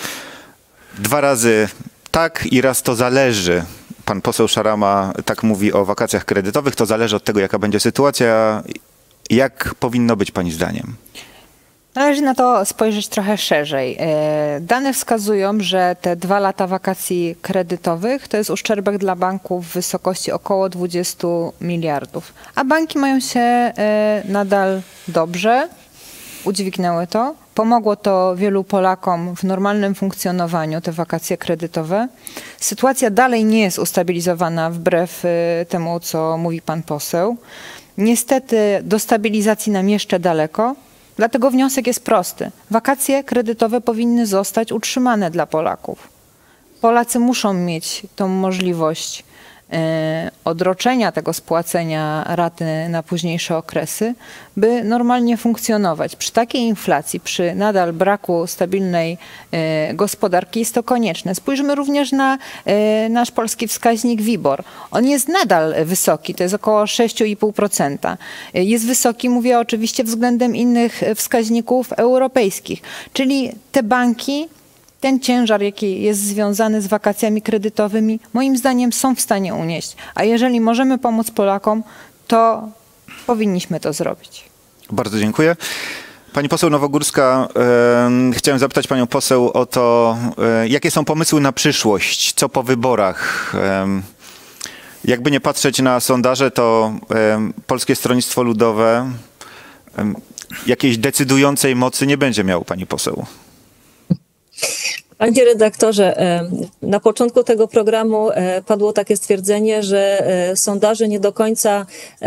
2 razy tak i raz to zależy. Pan poseł Szarama tak mówi o wakacjach kredytowych. To zależy od tego, jaka będzie sytuacja. Jak powinno być pani zdaniem? Należy na to spojrzeć trochę szerzej. Dane wskazują, że te 2 lata wakacji kredytowych to jest uszczerbek dla banków w wysokości około 20 miliardów. A banki mają się nadal dobrze, udźwignęły to. Pomogło to wielu Polakom w normalnym funkcjonowaniu, te wakacje kredytowe. Sytuacja dalej nie jest ustabilizowana wbrew temu, co mówi pan poseł. Niestety do stabilizacji nam jeszcze daleko, dlatego wniosek jest prosty. Wakacje kredytowe powinny zostać utrzymane dla Polaków. Polacy muszą mieć tą możliwość odroczenia tego spłacenia raty na późniejsze okresy, by normalnie funkcjonować. Przy takiej inflacji, przy nadal braku stabilnej gospodarki jest to konieczne. Spójrzmy również na nasz polski wskaźnik WIBOR. On jest nadal wysoki, to jest około 6,5%. Jest wysoki, mówię oczywiście względem innych wskaźników europejskich, czyli te banki, ten ciężar, jaki jest związany z wakacjami kredytowymi, moim zdaniem są w stanie unieść. A jeżeli możemy pomóc Polakom, to powinniśmy to zrobić. Bardzo dziękuję. Pani poseł Nowogórska, chciałem zapytać panią poseł o to, jakie są pomysły na przyszłość, co po wyborach. Jakby nie patrzeć na sondaże, to Polskie Stronnictwo Ludowe jakiejś decydującej mocy nie będzie miało, pani poseł. Panie redaktorze, na początku tego programu padło takie stwierdzenie, że sondaże nie do końca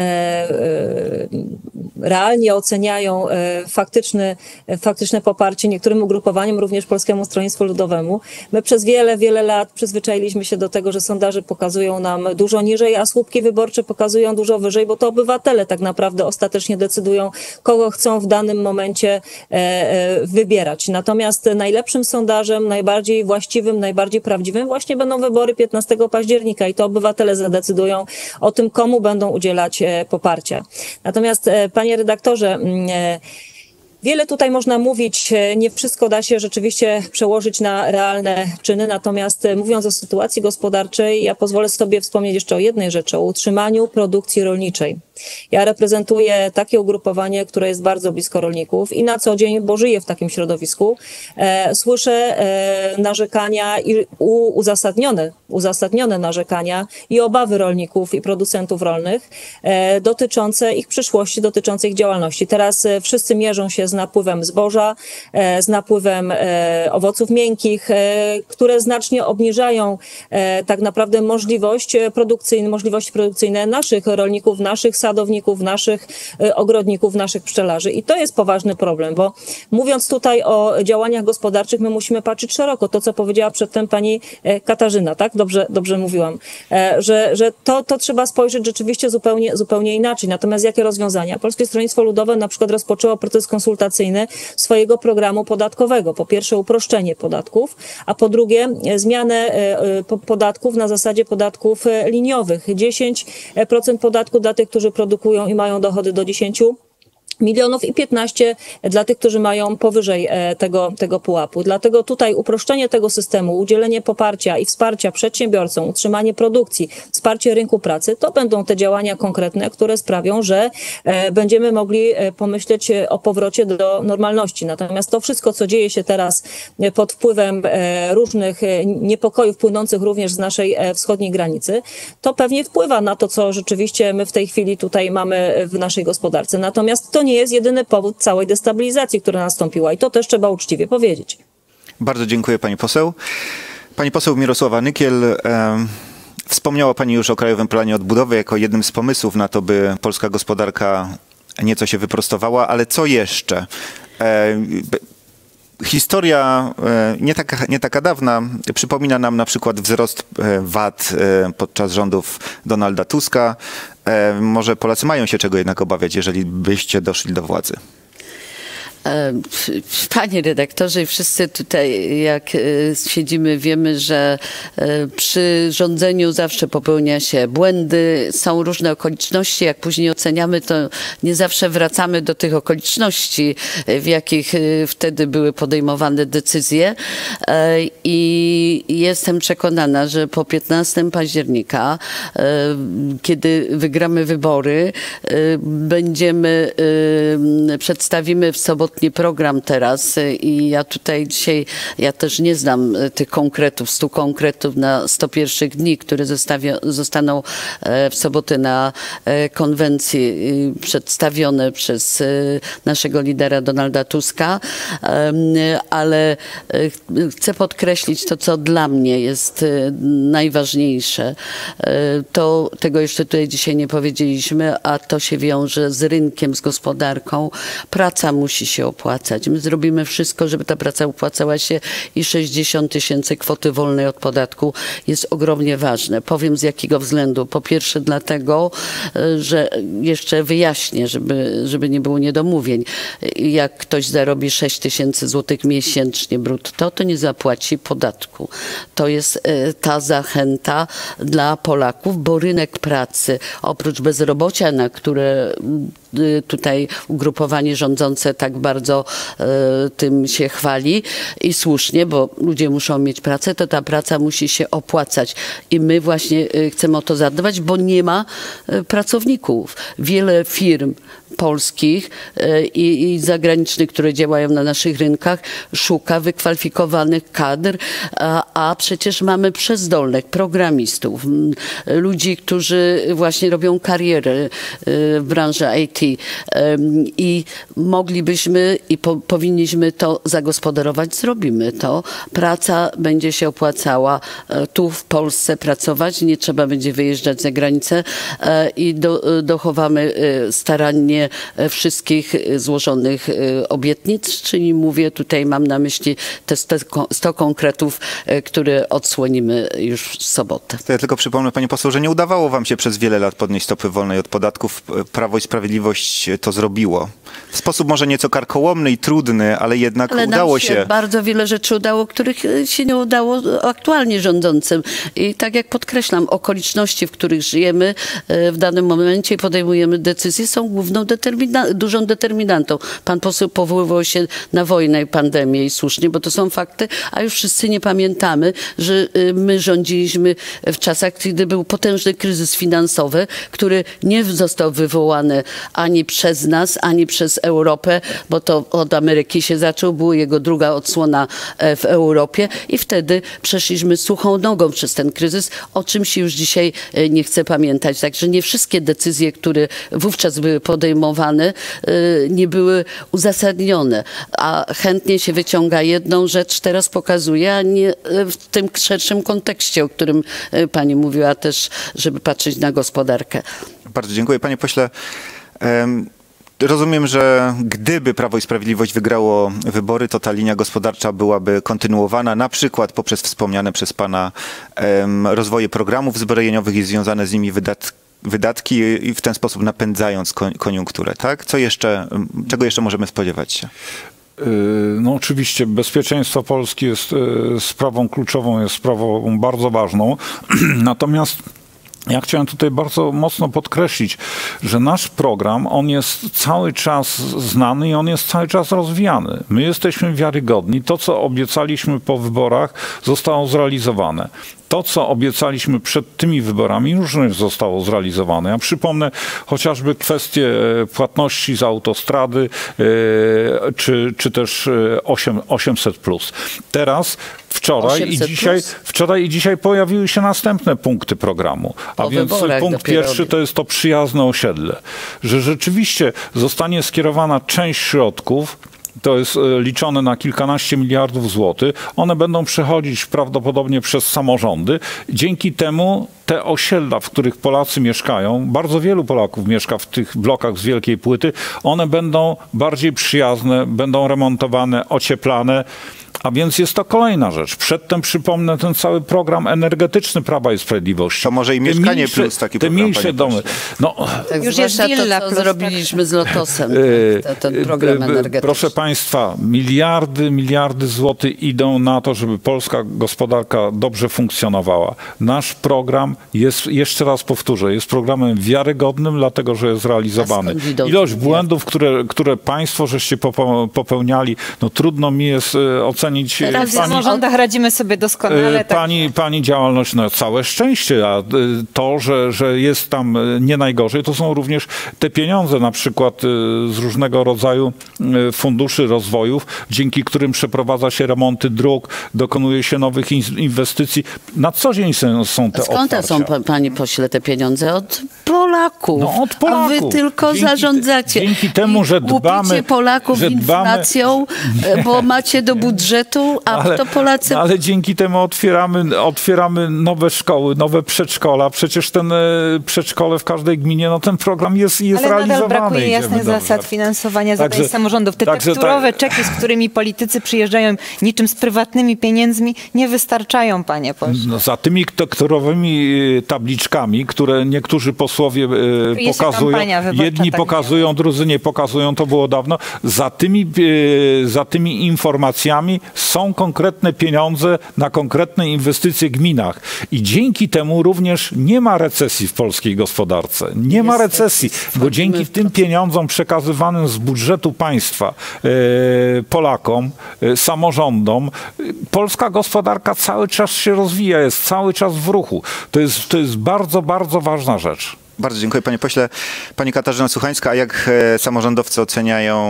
realnie oceniają faktyczne poparcie niektórym ugrupowaniom, również Polskiemu Stronnictwu Ludowemu. My przez wiele lat przyzwyczailiśmy się do tego, że sondaże pokazują nam dużo niżej, a słupki wyborcze pokazują dużo wyżej, bo to obywatele tak naprawdę ostatecznie decydują, kogo chcą w danym momencie wybierać. Natomiast najlepszym sondażem, najbardziej właściwym, najbardziej prawdziwym właśnie będą wybory 15 października i to obywatele zadecydują o tym, komu będą udzielać poparcia. Natomiast, panie redaktorze, wiele tutaj można mówić, nie wszystko da się rzeczywiście przełożyć na realne czyny, natomiast mówiąc o sytuacji gospodarczej, ja pozwolę sobie wspomnieć jeszcze o jednej rzeczy, o utrzymaniu produkcji rolniczej. Ja reprezentuję takie ugrupowanie, które jest bardzo blisko rolników i na co dzień, bo żyję w takim środowisku, słyszę narzekania i uzasadnione narzekania i obawy rolników i producentów rolnych dotyczące ich przyszłości, dotyczące ich działalności. Teraz wszyscy mierzą się z napływem zboża, z napływem owoców miękkich, które znacznie obniżają tak naprawdę możliwości produkcyjne naszych rolników, naszych sadowników, naszych ogrodników, naszych pszczelarzy. I to jest poważny problem, bo mówiąc tutaj o działaniach gospodarczych, my musimy patrzeć szeroko. To, co powiedziała przedtem pani Katarzyna, tak? Dobrze mówiłam. Że to trzeba spojrzeć rzeczywiście zupełnie inaczej. Natomiast jakie rozwiązania? Polskie Stronnictwo Ludowe na przykład rozpoczęło proces konsultacyjny swojego programu podatkowego. Po pierwsze uproszczenie podatków, a po drugie zmianę podatków na zasadzie podatków liniowych. 10% podatku dla tych, którzy produkują i mają dochody do 10 milionów i 15 dla tych, którzy mają powyżej tego pułapu. Dlatego tutaj uproszczenie tego systemu, udzielenie poparcia i wsparcia przedsiębiorcom, utrzymanie produkcji, wsparcie rynku pracy, to będą te działania konkretne, które sprawią, że będziemy mogli pomyśleć o powrocie do normalności. Natomiast to wszystko, co dzieje się teraz pod wpływem różnych niepokojów płynących również z naszej wschodniej granicy, to pewnie wpływa na to, co rzeczywiście my w tej chwili tutaj mamy w naszej gospodarce. Natomiast to nie jest jedyny powód całej destabilizacji, która nastąpiła i to też trzeba uczciwie powiedzieć. Bardzo dziękuję pani poseł. Pani poseł Mirosława Nykiel, wspomniała pani już o Krajowym Planie Odbudowy jako jednym z pomysłów na to, by polska gospodarka nieco się wyprostowała, ale co jeszcze? Historia nie taka dawna przypomina nam na przykład wzrost VAT podczas rządów Donalda Tuska. Może Polacy mają się czego jednak obawiać, jeżeli byście doszli do władzy. Panie redaktorze, wszyscy tutaj jak siedzimy, wiemy, że przy rządzeniu zawsze popełnia się błędy, są różne okoliczności, jak później oceniamy, to nie zawsze wracamy do tych okoliczności, w jakich wtedy były podejmowane decyzje i jestem przekonana, że po 15 października, kiedy wygramy wybory, przedstawimy w sobotę program teraz i ja tutaj dzisiaj, ja też nie znam tych konkretów, 100 konkretów na 100 pierwszych dni, które zostaną w sobotę na konwencji przedstawione przez naszego lidera Donalda Tuska, ale chcę podkreślić to, co dla mnie jest najważniejsze. Tego jeszcze tutaj dzisiaj nie powiedzieliśmy, a to się wiąże z rynkiem, z gospodarką. Praca musi się opłacać. My zrobimy wszystko, żeby ta praca opłacała się i 60 000 kwoty wolnej od podatku jest ogromnie ważne. Powiem z jakiego względu. Po pierwsze dlatego, że jeszcze wyjaśnię, żeby nie było niedomówień. Jak ktoś zarobi 6 000 złotych miesięcznie brutto, to nie zapłaci podatku. To jest ta zachęta dla Polaków, bo rynek pracy, oprócz bezrobocia, na które tutaj ugrupowanie rządzące tak bardzo tym się chwali i słusznie, bo ludzie muszą mieć pracę, to ta praca musi się opłacać. I my właśnie chcemy o to zadbać, bo nie ma pracowników. Wiele firm polskich i zagranicznych, które działają na naszych rynkach, szuka wykwalifikowanych kadr, a przecież mamy przezdolnych programistów, ludzi, którzy właśnie robią karierę w branży IT i moglibyśmy i powinniśmy to zagospodarować, zrobimy to. Praca będzie się opłacała tu w Polsce pracować, nie trzeba będzie wyjeżdżać za granicę i dochowamy starannie wszystkich złożonych obietnic, czyli mówię, tutaj mam na myśli te 100 konkretów, które odsłonimy już w sobotę. To ja tylko przypomnę pani poseł, że nie udawało wam się przez wiele lat podnieść stopy wolnej od podatków. Prawo i Sprawiedliwość to zrobiło. W sposób może nieco karkołomny i trudny, ale jednak udało się. Bardzo wiele rzeczy udało, których się nie udało aktualnie rządzącym. I tak jak podkreślam, okoliczności, w których żyjemy w danym momencie i podejmujemy decyzje, są główną dużą determinantą. Pan poseł powoływał się na wojnę i pandemię i słusznie, bo to są fakty, a już wszyscy nie pamiętamy, że my rządziliśmy w czasach, kiedy był potężny kryzys finansowy, który nie został wywołany ani przez nas, ani przez Europę, bo to od Ameryki się zaczął, była jego druga odsłona w Europie i wtedy przeszliśmy suchą nogą przez ten kryzys, o czym się już dzisiaj nie chce pamiętać. Także nie wszystkie decyzje, które wówczas były podejmowane, nie były uzasadnione, a chętnie się wyciąga jedną rzecz, teraz pokazuje, a nie w tym szerszym kontekście, o którym pani mówiła też, żeby patrzeć na gospodarkę. Bardzo dziękuję. Panie pośle, rozumiem, że gdyby Prawo i Sprawiedliwość wygrało wybory, to ta linia gospodarcza byłaby kontynuowana, na przykład poprzez wspomniane przez pana rozwoje programów zbrojeniowych i związane z nimi wydatki i w ten sposób napędzając koniunkturę, tak? Czego jeszcze możemy spodziewać się? No oczywiście bezpieczeństwo Polski jest sprawą kluczową, jest sprawą bardzo ważną. Natomiast ja chciałem tutaj bardzo mocno podkreślić, że nasz program, on jest cały czas znany i on jest cały czas rozwijany. My jesteśmy wiarygodni. To, co obiecaliśmy po wyborach, zostało zrealizowane. To, co obiecaliśmy przed tymi wyborami, również zostało zrealizowane. Ja przypomnę chociażby kwestię płatności za autostrady, czy też 800+. Teraz wczoraj i dzisiaj pojawiły się następne punkty programu. A więc punkt pierwszy to jest to przyjazne osiedle. Że rzeczywiście zostanie skierowana część środków, to jest liczone na kilkanaście miliardów złotych. One będą przechodzić prawdopodobnie przez samorządy. Dzięki temu te osiedla, w których Polacy mieszkają, bardzo wielu Polaków mieszka w tych blokach z wielkiej płyty, one będą bardziej przyjazne, będą remontowane, ocieplane. A więc jest to kolejna rzecz. Przedtem przypomnę ten cały program energetyczny Prawa i Sprawiedliwości. To może i Mieszkanie Plus taki program. Te mniejsze domy. No, tak już jest Villa to, co zrobiliśmy z Lotosem, ten program energetyczny. Proszę państwa, miliardy złotych idą na to, żeby polska gospodarka dobrze funkcjonowała. Nasz program jest, jeszcze raz powtórzę, jest programem wiarygodnym, dlatego że jest realizowany. Ilość błędów, które państwo żeście popełniali, no trudno mi jest ocenić. Teraz w samorządach radzimy sobie doskonale. Pani działalność, no całe szczęście, a to, że jest tam nie najgorzej, to są również te pieniądze, na przykład z różnego rodzaju funduszy rozwojów, dzięki którym przeprowadza się remonty dróg, dokonuje się nowych inwestycji. Na co dzień są te otwarcia. Skąd są, panie pośle, te pieniądze? Od Polaków. No, od Polaków. A wy tylko zarządzacie. Dzięki temu, że dbamy... Polaków inflacją, bo macie do budżetu, to Polacy... Ale dzięki temu otwieramy nowe szkoły, nowe przedszkola. Przecież ten przedszkole w każdej gminie, no ten program jest realizowany. Ale nadal brakuje jasnych zasad finansowania zadań samorządów. Te tekturowe czeki, z którymi politycy przyjeżdżają niczym z prywatnymi pieniędzmi, nie wystarczają, panie pośle. No, za tymi tekturowymi tabliczkami, które niektórzy posłowie pokazują, jedni pokazują, drudzy nie pokazują, to było dawno. Za tymi informacjami są konkretne pieniądze na konkretne inwestycje w gminach. I dzięki temu również nie ma recesji w polskiej gospodarce. Nie ma recesji, bo dzięki tym pieniądzom przekazywanym z budżetu państwa Polakom, samorządom, polska gospodarka cały czas się rozwija, jest cały czas w ruchu. To jest bardzo, bardzo ważna rzecz. Bardzo dziękuję, panie pośle. Pani Katarzyna Suchańska, a jak samorządowcy oceniają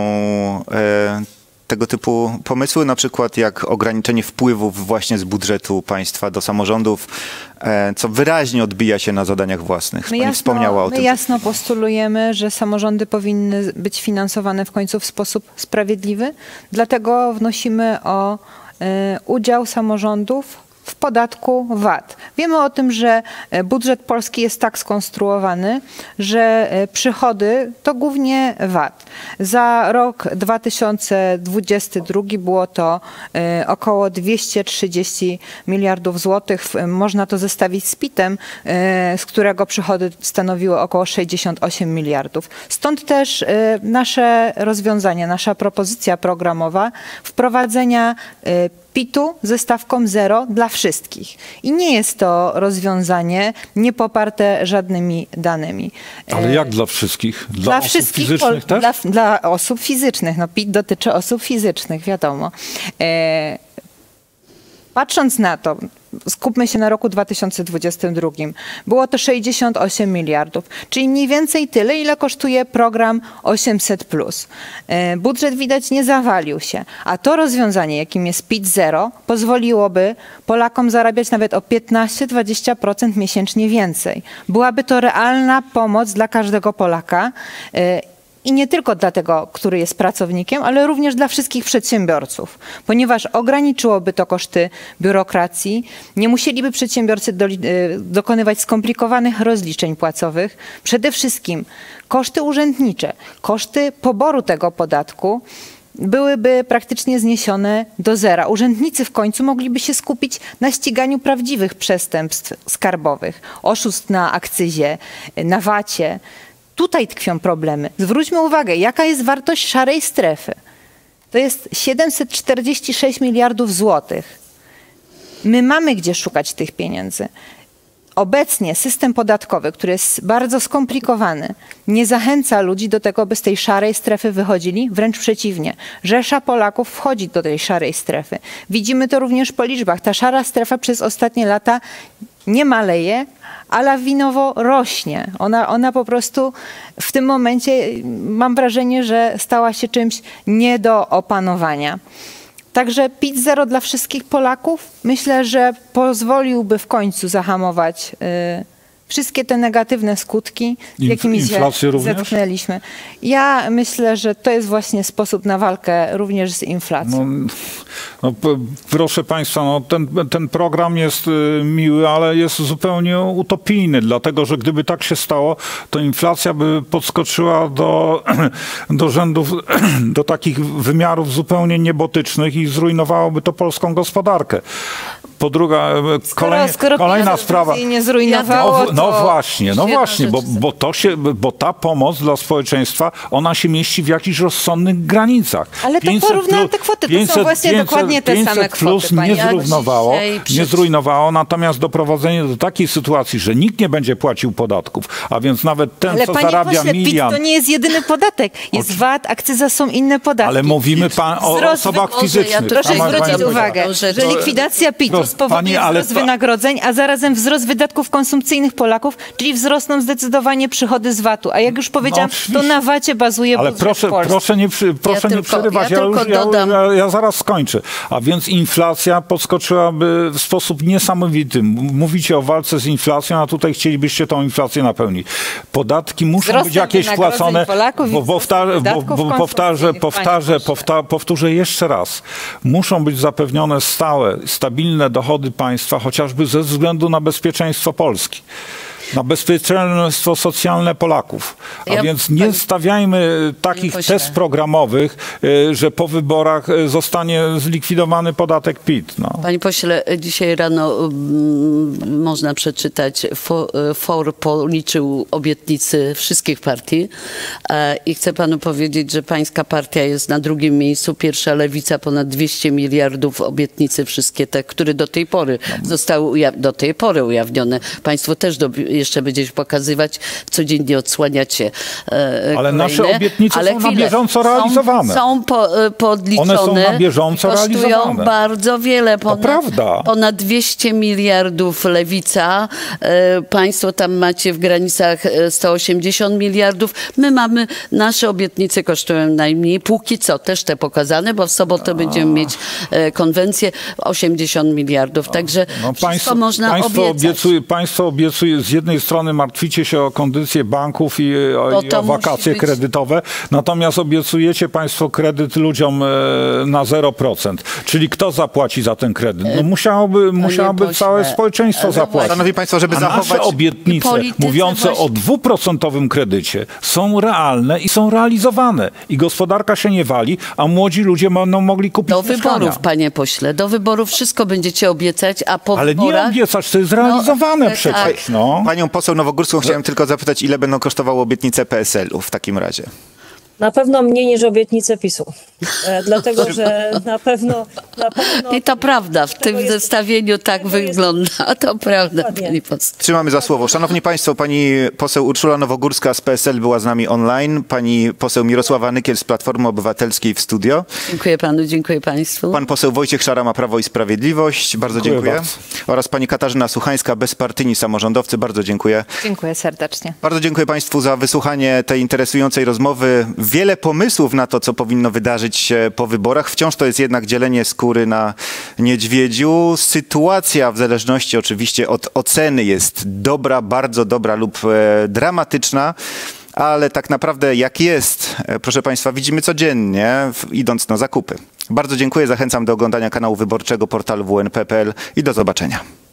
tego typu pomysły, na przykład jak ograniczenie wpływów właśnie z budżetu państwa do samorządów, co wyraźnie odbija się na zadaniach własnych. Pani wspomniała o tym. My jasno postulujemy, że samorządy powinny być finansowane w końcu w sposób sprawiedliwy, dlatego wnosimy o udział samorządów w podatku VAT. Wiemy o tym, że budżet polski jest tak skonstruowany, że przychody to głównie VAT. Za rok 2022 było to około 230 miliardów złotych. Można to zestawić z PIT-em, z którego przychody stanowiły około 68 miliardów. Stąd też nasze rozwiązanie, nasza propozycja programowa wprowadzenia PIT-u ze stawką 0 dla wszystkich. I nie jest to rozwiązanie niepoparte żadnymi danymi. Ale jak dla wszystkich? Dla osób wszystkich, fizycznych też? Dla osób fizycznych. No, PIT dotyczy osób fizycznych, wiadomo. Patrząc na to, skupmy się na roku 2022. Było to 68 miliardów, czyli mniej więcej tyle, ile kosztuje program 800+. Budżet widać nie zawalił się, a to rozwiązanie, jakim jest PIT 0, pozwoliłoby Polakom zarabiać nawet o 15-20% miesięcznie więcej. Byłaby to realna pomoc dla każdego Polaka. I nie tylko dla tego, który jest pracownikiem, ale również dla wszystkich przedsiębiorców, ponieważ ograniczyłoby to koszty biurokracji, nie musieliby przedsiębiorcy dokonywać skomplikowanych rozliczeń płacowych. Przede wszystkim koszty urzędnicze, koszty poboru tego podatku byłyby praktycznie zniesione do zera. Urzędnicy w końcu mogliby się skupić na ściganiu prawdziwych przestępstw skarbowych, oszustw na akcyzie, na VAT-ie. Tutaj tkwią problemy. Zwróćmy uwagę, jaka jest wartość szarej strefy. To jest 746 miliardów złotych. My mamy gdzie szukać tych pieniędzy. Obecnie system podatkowy, który jest bardzo skomplikowany, nie zachęca ludzi do tego, by z tej szarej strefy wychodzili. Wręcz przeciwnie. Rzesza Polaków wchodzi do tej szarej strefy. Widzimy to również po liczbach. Ta szara strefa przez ostatnie lata nie maleje, a lawinowo rośnie. Ona po prostu w tym momencie mam wrażenie, że stała się czymś nie do opanowania. Także PIT 0 dla wszystkich Polaków myślę, że pozwoliłby w końcu zahamować wszystkie te negatywne skutki, z jakimi się zetknęliśmy. Ja myślę, że to jest właśnie sposób na walkę również z inflacją. Proszę Państwa, ten program jest miły, ale jest zupełnie utopijny, dlatego że gdyby tak się stało, to inflacja by podskoczyła do rzędów, do takich wymiarów zupełnie niebotycznych i zrujnowałoby to polską gospodarkę. Po drugie, kolejna sprawa. Nie zrujnowało, no właśnie, bo ta pomoc dla społeczeństwa, ona się mieści w jakichś rozsądnych granicach. Ale to porównałam te kwoty, to są właśnie dokładnie te same kwoty. Nie zrujnowało, natomiast doprowadzenie do takiej sytuacji, że nikt nie będzie płacił podatków, a więc nawet ten, co zarabia milion... PIT to nie jest jedyny podatek. Jest VAT, akcyza, są inne podatki. Ale mówimy o osobach fizycznych. Proszę zwrócić uwagę, że likwidacja PIT-u spowoduje wzrost wynagrodzeń, a zarazem wzrost wydatków konsumpcyjnych Polaków, czyli wzrosną zdecydowanie przychody z VAT-u. A jak już powiedziałam, to na VAT-cie bazuje budżet Polski. Ale proszę nie przerywać, ja zaraz skończę. A więc inflacja podskoczyłaby w sposób niesamowity. Mówicie o walce z inflacją, a tutaj chcielibyście tą inflację napełnić. Podatki muszą być jakieś płacone, powtórzę jeszcze raz. Muszą być zapewnione stałe, stabilne dochody państwa, chociażby ze względu na bezpieczeństwo Polski, na bezpieczeństwo socjalne Polaków. A więc nie stawiajmy takich tez programowych, że po wyborach zostanie zlikwidowany podatek PIT. Panie pośle, dzisiaj rano można przeczytać, FOR policzył obietnice wszystkich partii i chcę panu powiedzieć, że pańska partia jest na drugim miejscu. Pierwsza Lewica, ponad 200 miliardów obietnice, wszystkie te, które do tej pory zostały ujawnione. Państwo też jeszcze będziecie pokazywać, codziennie odsłaniacie ale nasze obietnice są na bieżąco realizowane. Są podliczone. One są na bieżąco realizowane. Bardzo wiele. Prawda. Ponad 200 miliardów Lewica. Państwo tam macie w granicach 180 miliardów. My mamy, nasze obietnice kosztują najmniej. Póki co też te pokazane, bo w sobotę będziemy mieć konwencję 80 miliardów. Także wszystko można obiecać. Państwo obiecuje, z jednej strony martwicie się o kondycję banków i o wakacje kredytowe, natomiast obiecujecie państwo kredyt ludziom na 0%. Czyli kto zapłaci za ten kredyt? No musiałoby całe społeczeństwo zapłacić. Szanowni Państwo, żeby zachować... Nasze obietnice mówiące o 2% kredycie są realne i są realizowane. I gospodarka się nie wali, a młodzi ludzie będą mogli kupić mieszkania. Do wyborów, panie pośle, do wyborów wszystko będziecie obiecać, a po wyborach... Ale nie obiecać, to jest realizowane przecież. Tak. Panią poseł Nowogórską chciałem tylko zapytać, ile będą kosztowały obietnice PSL-u w takim razie? Na pewno mniej niż obietnice PiS-u. Dlatego, że na pewno... I to prawda, w tym zestawieniu tak wygląda. To prawda, Dokładnie. pani poseł. Trzymamy za słowo. Szanowni Państwo, pani poseł Urszula Nowogórska z PSL była z nami online, pani poseł Mirosława Nykiel z Platformy Obywatelskiej w studio, Dziękuję panu, dziękuję państwu. pan poseł Wojciech Szarama, Prawo i Sprawiedliwość, bardzo Dziękuję dziękuję. bardzo. Oraz pani Katarzyna Słuchańska, bezpartyjni samorządowcy, bardzo dziękuję. Dziękuję serdecznie. Bardzo dziękuję Państwu za wysłuchanie tej interesującej rozmowy. Wiele pomysłów na to, co powinno wydarzyć się po wyborach. Wciąż to jest jednak dzielenie skóry na niedźwiedziu. Sytuacja w zależności oczywiście od oceny jest dobra, bardzo dobra lub dramatyczna. Ale tak naprawdę jak jest, proszę Państwa, widzimy codziennie, idąc na zakupy. Bardzo dziękuję, zachęcam do oglądania kanału wyborczego portalu WNP.pl i do zobaczenia.